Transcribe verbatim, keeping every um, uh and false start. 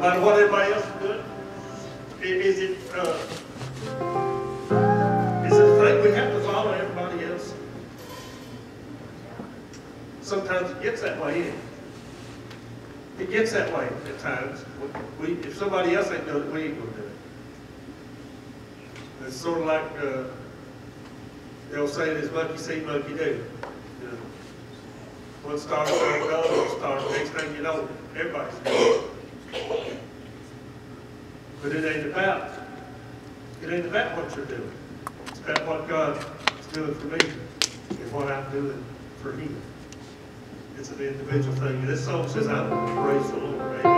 matter what everybody else is doing? Is it, uh, is it a thing we have to follow everybody else? Sometimes it gets that way. It gets that way at times. We, if somebody else ain't doing it, we ain't going to do it. It's sort of like uh, they'll say it is monkey see, monkey do. You know, one star saying go, one star, next thing you know, everybody's doing it. But it ain't about, it ain't about what you're doing. It's about what God is doing for me and what I'm doing for Him. It's an individual thing. And this song says, I'm going to praise the Lord.